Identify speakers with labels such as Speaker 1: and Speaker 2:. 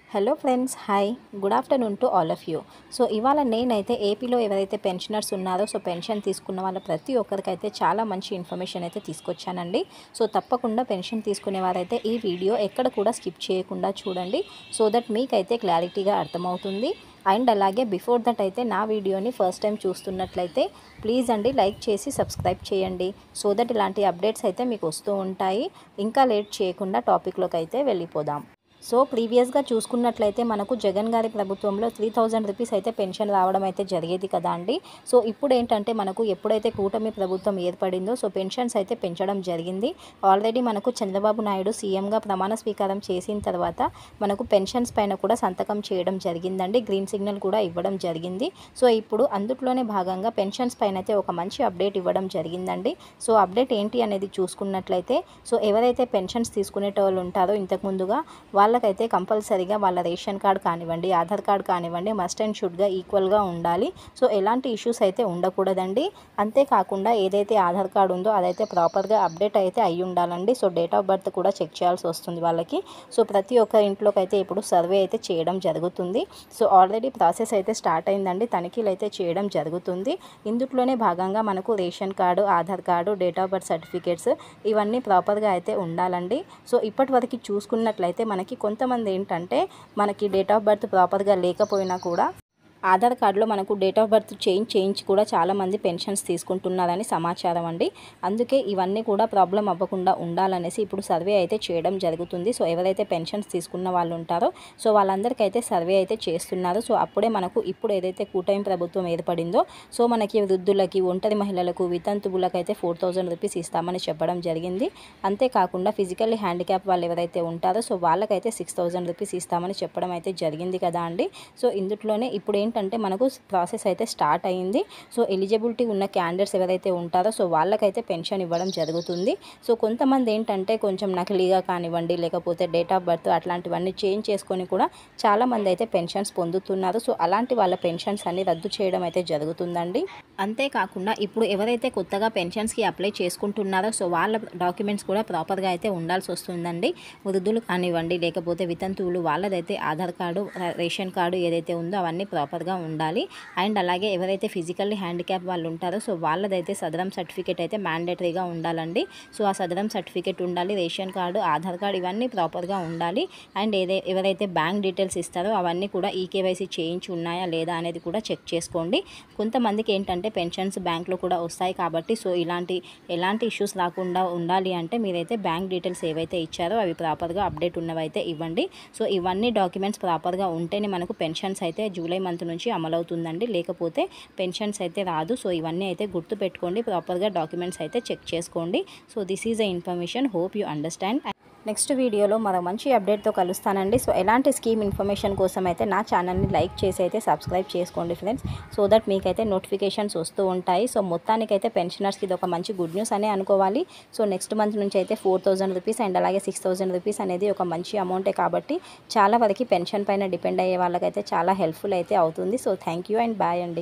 Speaker 1: Hello friends, hi, good afternoon to all of you. So ఇవాళ నేనైతే ఏపీలో ఎవరైతే పెన్షనర్స్ ఉన్నారో పెన్షన్ తీసుకున్న వాళ్ళ ప్రతి ఒక్కరికైతే చాలా మంచి ఇన్ఫర్మేషన్ అయితే తీసుకొచ్చానండి. సో తప్పకుండా పెన్షన్ తీసుకునే వారైతే ఈ వీడియో ఎక్కడ కూడా స్కిప్ చేయకుండా చూడండి, సో దట్ మీకైతే క్లారిటీగా అర్థమవుతుంది. అండ్ అలాగే బిఫోర్ దట్ అయితే నా వీడియోని ఫస్ట్ టైం చూస్తున్నట్లయితే ప్లీజ్ అండి లైక్ చేసి సబ్స్క్రైబ్ చేయండి, సో దట్ ఇలాంటి అప్డేట్స్ అయితే మీకు వస్తూ ఉంటాయి. ఇంకా లేట్ చేయకుండా టాపిక్లోకి అయితే వెళ్ళిపోదాం. సో ప్రీవియస్గా చూసుకున్నట్లయితే మనకు జగన్ గారి ప్రభుత్వంలో 3000 రూపీస్ అయితే పెన్షన్ రావడం అయితే జరిగేది కదా అండి. సో ఇప్పుడు ఏంటంటే మనకు ఎప్పుడైతే కూటమి ప్రభుత్వం ఏర్పడిందో పెన్షన్స్ అయితే పెంచడం జరిగింది. ఆల్రెడీ మనకు చంద్రబాబు నాయుడు సీఎంగా ప్రమాణ స్వీకారం చేసిన తర్వాత మనకు పెన్షన్స్ పైన కూడా సంతకం చేయడం జరిగిందండి. గ్రీన్ సిగ్నల్ కూడా ఇవ్వడం జరిగింది. సో ఇప్పుడు అందులోనే భాగంగా పెన్షన్స్ పైన అయితే ఒక మంచి అప్డేట్ ఇవ్వడం జరిగిందండి. సో అప్డేట్ ఏంటి అనేది చూసుకున్నట్లయితే ఎవరైతే పెన్షన్స్ తీసుకునేటోళ్ళు ఉంటారో ఇంతకుముందుగా వాళ్ళకైతే కంపల్సరీగా వాళ్ళ రేషన్ కార్డ్ కానివ్వండి, ఆధార్ కార్డ్ కానివ్వండి మస్ట్ అండ్ షుడ్గా ఈక్వల్గా ఉండాలి. సో ఎలాంటి ఇష్యూస్ అయితే ఉండకూడదండి. అంతేకాకుండా ఏదైతే ఆధార్ కార్డు ఉందో అదైతే ప్రాపర్గా అప్డేట్ అయితే అయి ఉండాలండి. సో డేట్ ఆఫ్ బర్త్ కూడా చెక్ చేయాల్సి వస్తుంది వాళ్ళకి. సో ప్రతి ఒక్క ఇంట్లోకి అయితే ఇప్పుడు సర్వే అయితే చేయడం జరుగుతుంది. సో ఆల్రెడీ ప్రాసెస్ అయితే స్టార్ట్ అయిందండి, తనిఖీలు అయితే చేయడం జరుగుతుంది. ఇందులోనే భాగంగా మనకు ration card, Aadhaar card, date of birth certificates ఇవన్నీ ప్రాపర్గా అయితే ఉండాలండి. సో ఇప్పటి వరకు చూసుకున్నట్లయితే మనకి కొంతమంది ఏంటంటే మనకి డేట్ ఆఫ్ బర్త్ ప్రాపర్గా లేకపోయినా కూడా ఆధార్ కార్డులో మనకు డేట్ ఆఫ్ బర్త్ చేయించి కూడా చాలామంది పెన్షన్స్ తీసుకుంటున్నారని సమాచారం అండి. అందుకే ఇవన్నీ కూడా ప్రాబ్లం అవ్వకుండా ఉండాలనేసి ఇప్పుడు సర్వే అయితే చేయడం జరుగుతుంది. సో ఎవరైతే పెన్షన్స్ తీసుకున్న వాళ్ళు ఉంటారో వాళ్ళందరికైతే సర్వే అయితే చేస్తున్నారు. సో అప్పుడే మనకు ఇప్పుడు ఏదైతే కూటమి ప్రభుత్వం ఏర్పడిందో మనకి వృద్ధులకి, ఒంటరి మహిళలకు, వితంతువులకు అయితే 4000 రూపీస్ ఇస్తామని చెప్పడం జరిగింది. అంతేకాకుండా ఫిజికల్లీ హ్యాండిక్యాప్ వాళ్ళు ఎవరైతే ఉంటారో వాళ్ళకైతే 6000 రూపీస్ ఇస్తామని చెప్పడం అయితే జరిగింది కదా అండి. సో ఇందులోనే ఇప్పుడు ఏంటంటే మనకు ప్రాసెస్ అయితే స్టార్ట్ అయింది. సో ఎలిజిబిలిటీ ఉన్న క్యాండిడేట్స్ ఎవరైతే ఉంటారో వాళ్ళకైతే పెన్షన్ ఇవ్వడం జరుగుతుంది. సో కొంతమంది ఏంటంటే కొంచెం నకిలీగా కానివ్వండి, లేకపోతే డేట్ ఆఫ్ బర్త్ అట్లాంటివన్నీ చేంజ్ చేసుకొని కూడా చాలామంది అయితే పెన్షన్స్ పొందుతున్నారు. సో అలాంటి వాళ్ళ పెన్షన్స్ అన్ని రద్దు చేయడం అయితే జరుగుతుందండి. అంతేకాకుండా ఇప్పుడు ఎవరైతే కొత్తగా పెన్షన్స్కి అప్లై చేసుకుంటున్నారో వాళ్ళ డాక్యుమెంట్స్ కూడా ప్రాపర్గా అయితే ఉండాల్సి వస్తుందండి. వృద్ధులు కానివ్వండి, లేకపోతే వితంతువులు వాళ్ళదైతే ఆధార్ కార్డు, రేషన్ కార్డు ఏదైతే ఉందో అవన్నీ ప్రాపర్గా ఉండాలి. అండ్ అలాగే ఎవరైతే ఫిజికల్లీ హ్యాండిక్యాప్ వాళ్ళు ఉంటారో వాళ్ళదైతే సదరం సర్టిఫికేట్ అయితే మ్యాండేటరీగా ఉండాలండి. సో ఆ సదరం సర్టిఫికేట్ ఉండాలి, రేషన్ కార్డు, ఆధార్ కార్డు ఇవన్నీ ప్రాపర్గా ఉండాలి. అండ్ ఎవరైతే బ్యాంక్ డీటెయిల్స్ ఇస్తారో అవన్నీ కూడా ఈకేవైసీ చేయించి ఉన్నాయా లేదా అనేది కూడా చెక్ చేసుకోండి. కొంతమందికి ఏంటంటే పెన్షన్స్ బ్యాంక్లో కూడా వస్తాయి కాబట్టి ఎలాంటి ఇష్యూస్ రాకుండా ఉండాలి అంటే మీరైతే బ్యాంక్ డీటెయిల్స్ ఏవైతే ఇచ్చారో అవి ప్రాపర్గా అప్డేట్ ఉన్నవైతే ఇవ్వండి. సో ఇవన్నీ డాక్యుమెంట్స్ ప్రాపర్గా ఉంటేనే మనకు పెన్షన్స్ అయితే జూలై మంత్ నుంచి అమలవుతుందండి, లేకపోతే పెన్షన్స్ అయితే రాదు. సో ఇవన్నీ అయితే గుర్తు పెట్టుకోండి, ప్రాపర్గా డాక్యుమెంట్స్ అయితే చెక్ చేసుకోండి. So this is a information, hope you understand. Next వీడియోలో మరో మంచి అప్డేట్తో కలుస్తానండి. సో ఎలాంటి స్కీమ్ ఇన్ఫర్మేషన్ కోసం అయితే నా ఛానల్ని లైక్ చేసి అయితే సబ్స్క్రైబ్ చేసుకోండి ఫ్రెండ్స్, సో దట్ మీకైతే నోటిఫికేషన్స్ వస్తూ ఉంటాయి. సో మొత్తానికైతే పెన్షనర్స్కి ఇది ఒక మంచి గుడ్ న్యూస్ అనే అనుకోవాలి. సో నెక్స్ట్ మంత్ నుంచి అయితే 4000 రూపీస్ అండ్ అలాగే 6000 రూపీస్ అనేది ఒక మంచి అమౌంటే కాబట్టి చాలా వరకు పెన్షన్ పైన డిపెండ్ అయ్యే వాళ్ళకైతే చాలా హెల్ప్ఫుల్ అయితే అవుతుంది. So thank you and bye అండి.